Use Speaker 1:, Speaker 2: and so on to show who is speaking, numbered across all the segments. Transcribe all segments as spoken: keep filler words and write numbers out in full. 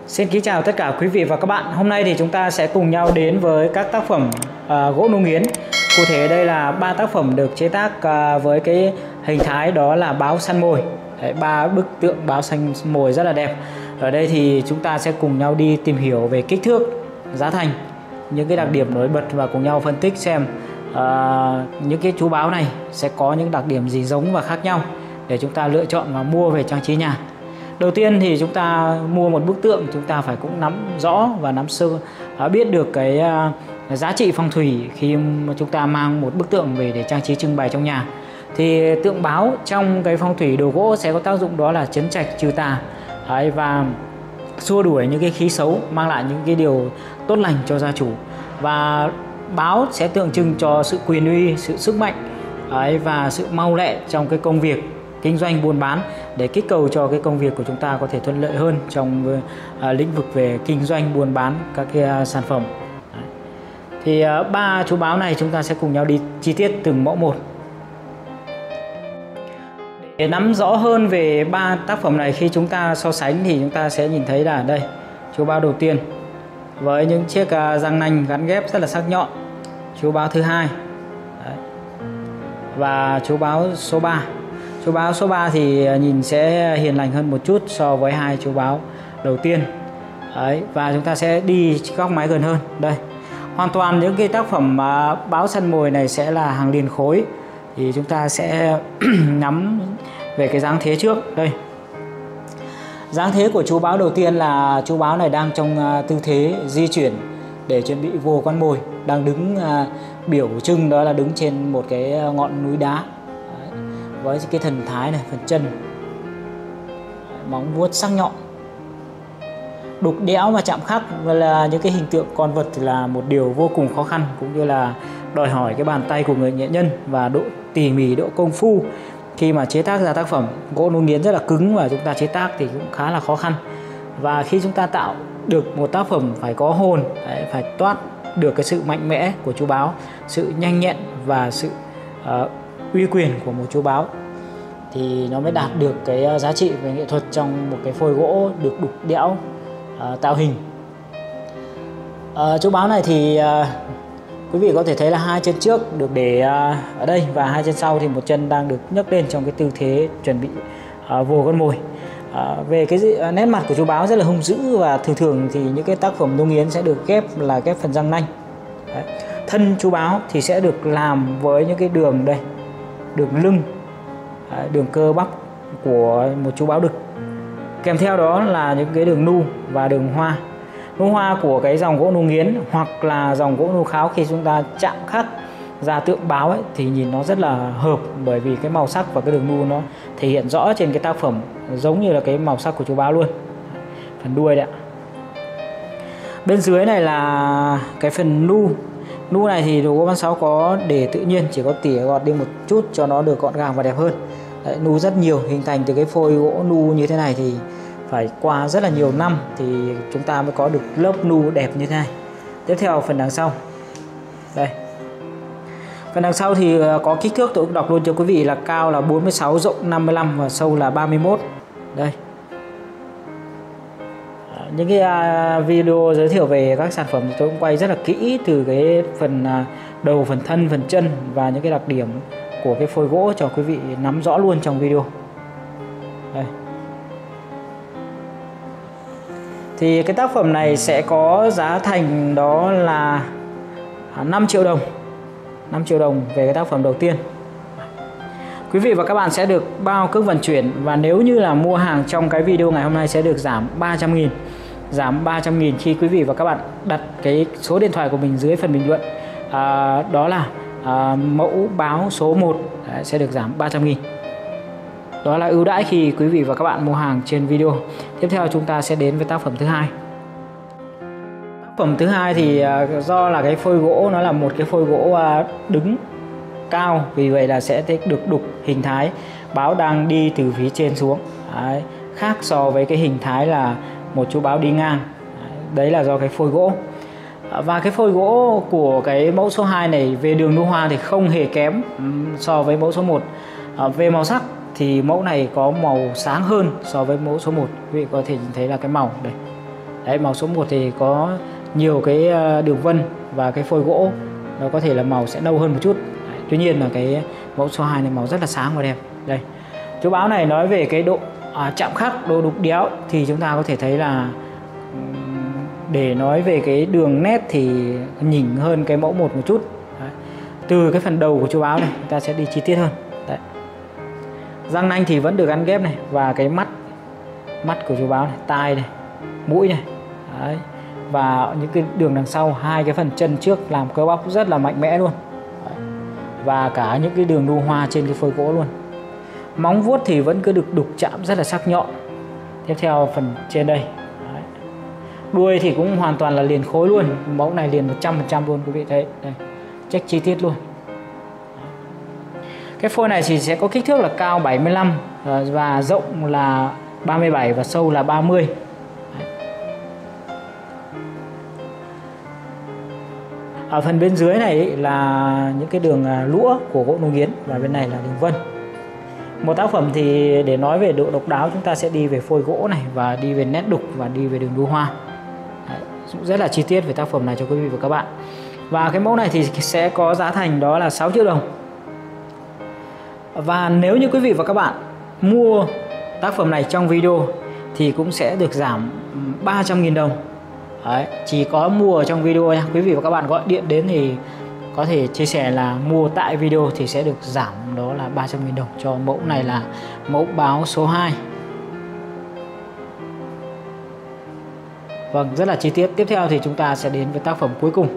Speaker 1: Xin kính chào tất cả quý vị và các bạn. Hôm nay thì chúng ta sẽ cùng nhau đến với các tác phẩm uh, gỗ nung nghiến. Cụ thể đây là ba tác phẩm được chế tác uh, với cái hình thái đó là báo săn mồi. Ba bức tượng báo săn mồi rất là đẹp. Ở đây thì chúng ta sẽ cùng nhau đi tìm hiểu về kích thước, giá thành, những cái đặc điểm nổi bật và cùng nhau phân tích xem uh, những cái chú báo này sẽ có những đặc điểm gì giống và khác nhau để chúng ta lựa chọn và mua về trang trí nhà. Đầu tiên thì chúng ta mua một bức tượng, chúng ta phải cũng nắm rõ và nắm sơ biết được cái giá trị phong thủy khi mà chúng ta mang một bức tượng về để trang trí trưng bày trong nhà. Thì tượng báo trong cái phong thủy đồ gỗ sẽ có tác dụng đó là trấn trạch trừ tà và xua đuổi những cái khí xấu, mang lại những cái điều tốt lành cho gia chủ. Và báo sẽ tượng trưng cho sự quyền uy, sự sức mạnh và sự mau lẹ trong cái công việc kinh doanh buôn bán để kích cầu cho cái công việc của chúng ta có thể thuận lợi hơn trong uh, lĩnh vực về kinh doanh buôn bán các cái uh, sản phẩm. Đấy. Thì uh, ba chú báo này chúng ta sẽ cùng nhau đi chi tiết từng mẫu một. Để nắm rõ hơn về ba tác phẩm này, khi chúng ta so sánh thì chúng ta sẽ nhìn thấy là đây chú báo đầu tiên với những chiếc uh, răng nanh gắn ghép rất là sắc nhọn. Chú báo thứ hai. Đấy. Và chú báo số ba. Chú báo số ba thì nhìn sẽ hiền lành hơn một chút so với hai chú báo đầu tiên. Đấy, và chúng ta sẽ đi góc máy gần hơn. Đây, hoàn toàn những cái tác phẩm báo săn mồi này sẽ là hàng liền khối. Thì chúng ta sẽ nắm về cái dáng thế trước. Đây, dáng thế của chú báo đầu tiên là chú báo này đang trong tư thế di chuyển để chuẩn bị vô con mồi, đang đứng biểu trưng đó là đứng trên một cái ngọn núi đá với cái thần thái này, phần chân, móng vuốt sắc nhọn, đục đẽo và chạm khắc và là những cái hình tượng con vật là một điều vô cùng khó khăn, cũng như là đòi hỏi cái bàn tay của người nghệ nhân và độ tỉ mỉ, độ công phu khi mà chế tác ra tác phẩm. Gỗ nung nghiến rất là cứng và chúng ta chế tác thì cũng khá là khó khăn. Và khi chúng ta tạo được một tác phẩm phải có hồn, phải toát được cái sự mạnh mẽ của chú báo, sự nhanh nhẹn và sự uh, uy quyền của một chú báo thì nó mới đạt được cái giá trị về nghệ thuật trong một cái phôi gỗ được đục đẽo uh, tạo hình. Uh, chú báo này thì uh, quý vị có thể thấy là hai chân trước được để uh, ở đây và hai chân sau thì một chân đang được nhấc lên trong cái tư thế chuẩn bị uh, vồ con mồi. Uh, về cái uh, nét mặt của chú báo rất là hung dữ và thường thường thì những cái tác phẩm nung nghiến sẽ được ghép là ghép phần răng nanh. Đấy. Thân chú báo thì sẽ được làm với những cái đường đây, đường lưng, đường cơ bắp của một chú báo đực, kèm theo đó là những cái đường nu và đường hoa. Nu hoa của cái dòng gỗ nung nghiến hoặc là dòng gỗ nung kháo khi chúng ta chạm khắc ra tượng báo ấy, thì nhìn nó rất là hợp, bởi vì cái màu sắc và cái đường nu nó thể hiện rõ trên cái tác phẩm giống như là cái màu sắc của chú báo luôn. Phần đuôi đấy ạ. Bên dưới này là cái phần nu. Nu này thì đồ gỗ Văn Sáu có để tự nhiên, chỉ có tỉa gọt đi một chút cho nó được gọn gàng và đẹp hơn. Đấy, nu rất nhiều, hình thành từ cái phôi gỗ nu như thế này thì phải qua rất là nhiều năm thì chúng ta mới có được lớp nu đẹp như thế này. Tiếp theo phần đằng sau. Đây. Phần đằng sau thì có kích thước, tôi đọc luôn cho quý vị, là cao là bốn mươi sáu, rộng năm mươi lăm và sâu là ba mươi mốt. Đây. Những cái video giới thiệu về các sản phẩm tôi cũng quay rất là kỹ, từ cái phần đầu, phần thân, phần chân và những cái đặc điểm của cái phôi gỗ cho quý vị nắm rõ luôn trong video. Đây. Thì cái tác phẩm này sẽ có giá thành đó là năm triệu đồng. năm triệu đồng về cái tác phẩm đầu tiên. Quý vị và các bạn sẽ được bao cước vận chuyển, và nếu như là mua hàng trong cái video ngày hôm nay sẽ được giảm ba trăm nghìn. Giảm ba trăm nghìn khi quý vị và các bạn đặt cái số điện thoại của mình dưới phần bình luận. À, đó là à, mẫu báo số một. Đấy, sẽ được giảm ba trăm nghìn. Đó là ưu đãi khi quý vị và các bạn mua hàng trên video. Tiếp theo chúng ta sẽ đến với tác phẩm thứ hai. Tác phẩm thứ hai thì à, do là cái phôi gỗ nó là một cái phôi gỗ à, đứng cao, vì vậy là sẽ được đục hình thái báo đang đi từ phía trên xuống. Đấy, khác so với cái hình thái là một chú báo đi ngang. Đấy là do cái phôi gỗ. Và cái phôi gỗ của cái mẫu số hai này về đường nu hoa thì không hề kém so với mẫu số một. Về màu sắc thì mẫu này có màu sáng hơn so với mẫu số một. Quý vị có thể nhìn thấy là cái màu đây. Đấy, màu số một thì có nhiều cái đường vân và cái phôi gỗ nó có thể là màu sẽ nâu hơn một chút. Đấy, tuy nhiên là cái mẫu số hai này màu rất là sáng và đẹp. Đây, chú báo này nói về cái độ à, chạm khắc, độ đục đéo thì chúng ta có thể thấy là để nói về cái đường nét thì nhỉnh hơn cái mẫu một một chút. Đấy. Từ cái phần đầu của chú báo này chúng ta sẽ đi chi tiết hơn. Đấy. Răng nanh thì vẫn được gắn ghép này, và cái mắt mắt của chú báo này, tai này, mũi này. Đấy. Và những cái đường đằng sau, hai cái phần chân trước làm cơ bắp rất là mạnh mẽ luôn. Đấy. Và cả những cái đường đu hoa trên cái phôi gỗ luôn. Móng vuốt thì vẫn cứ được đục chạm rất là sắc nhọn. Tiếp theo phần trên đây. Đấy. Đuôi thì cũng hoàn toàn là liền khối luôn. Mẫu này liền một trăm phần trăm luôn quý vị thấy. Đây. Check chi tiết luôn. Cái phôi này thì sẽ có kích thước là cao bảy mươi lăm và rộng là ba mươi bảy và sâu là ba mươi. Đấy. Ở phần bên dưới này là những cái đường lũa của gỗ nung nghiến và bên này là đường vân. Một tác phẩm thì để nói về độ độc đáo chúng ta sẽ đi về phôi gỗ này và đi về nét đục và đi về đường đu hoa. Đấy, rất là chi tiết về tác phẩm này cho quý vị và các bạn. Và cái mẫu này thì sẽ có giá thành đó là sáu triệu đồng. Và nếu như quý vị và các bạn mua tác phẩm này trong video thì cũng sẽ được giảm ba trăm nghìn đồng. Đấy, chỉ có mua ở trong video nha. Quý vị và các bạn gọi điện đến thì có thể chia sẻ là mua tại video thì sẽ được giảm đó là ba trăm nghìn đồng cho mẫu này là mẫu báo số hai. Vâng, rất là chi tiết. Tiếp theo thì chúng ta sẽ đến với tác phẩm cuối cùng.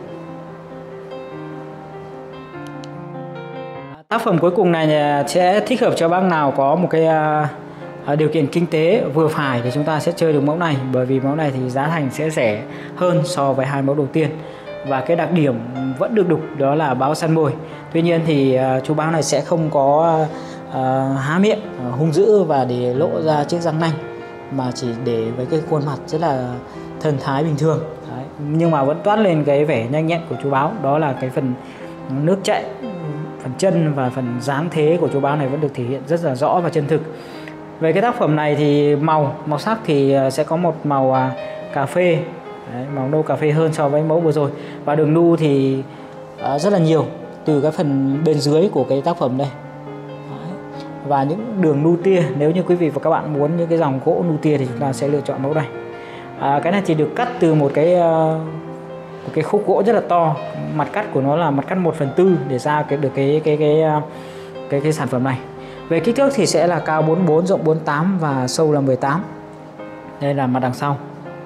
Speaker 1: Tác phẩm cuối cùng này sẽ thích hợp cho bác nào có một cái uh, điều kiện kinh tế vừa phải để chúng ta sẽ chơi được mẫu này, bởi vì mẫu này thì giá thành sẽ rẻ hơn so với hai mẫu đầu tiên. Và cái đặc điểm vẫn được đục đó là báo săn mồi. Tuy nhiên thì uh, chú báo này sẽ không có uh, há miệng uh, hung dữ và để lộ ra chiếc răng nanh, mà chỉ để với cái khuôn mặt rất là thần thái bình thường. Đấy. Nhưng mà vẫn toát lên cái vẻ nhanh nhẹn của chú báo, đó là cái phần nước chạy, phần chân và phần dáng thế của chú báo này vẫn được thể hiện rất là rõ và chân thực. Về cái tác phẩm này thì màu màu sắc thì sẽ có một màu uh, cà phê. Đấy, màu nâu cà phê hơn so với mẫu vừa rồi. Và đường nu thì uh, rất là nhiều từ cái phần bên dưới của cái tác phẩm đây. Đấy. Và những đường nu tia, nếu như quý vị và các bạn muốn những cái dòng gỗ nu tia thì chúng ta sẽ lựa chọn mẫu này. À, cái này thì được cắt từ một cái uh, một cái khúc gỗ rất là to. Mặt cắt của nó là mặt cắt một phần tư để ra cái được cái cái cái cái, cái cái sản phẩm này. Về kích thước thì sẽ là cao bốn mươi bốn, rộng bốn mươi tám và sâu là mười tám. Đây là mặt đằng sau.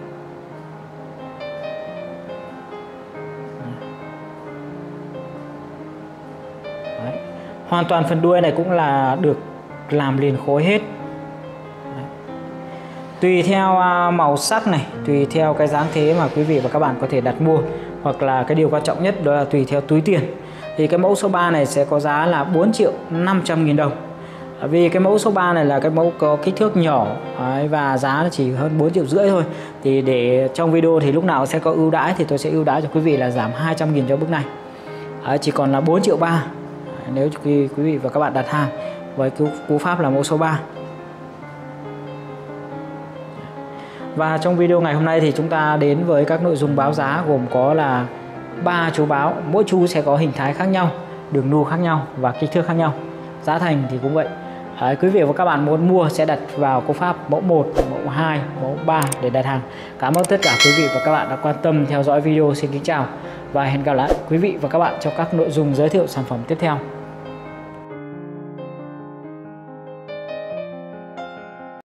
Speaker 1: Đấy. Hoàn toàn phần đuôi này cũng là được làm liền khối hết. Đấy. Tùy theo màu sắc này, tùy theo cái dáng thế mà quý vị và các bạn có thể đặt mua. Hoặc là cái điều quan trọng nhất đó là tùy theo túi tiền. Thì cái mẫu số ba này sẽ có giá là bốn triệu năm trăm nghìn đồng. Vì cái mẫu số ba này là cái mẫu có kích thước nhỏ. Đấy, và giá chỉ hơn bốn triệu rưỡi thôi. Thì để trong video thì lúc nào sẽ có ưu đãi thì tôi sẽ ưu đãi cho quý vị là giảm hai trăm nghìn cho bức này. Đấy, chỉ còn là bốn triệu ba nếu quý, quý vị và các bạn đặt hàng với cú, cú pháp là mẫu số ba. Và trong video ngày hôm nay thì chúng ta đến với các nội dung báo giá gồm có là ba chú báo, mỗi chú sẽ có hình thái khác nhau, đường nu khác nhau và kích thước khác nhau. Giá thành thì cũng vậy. Đấy, quý vị và các bạn muốn mua sẽ đặt vào cú pháp mẫu một, mẫu hai, mẫu ba để đặt hàng. Cảm ơn tất cả quý vị và các bạn đã quan tâm theo dõi video. Xin kính chào và hẹn gặp lại quý vị và các bạn trong các nội dung giới thiệu sản phẩm tiếp theo.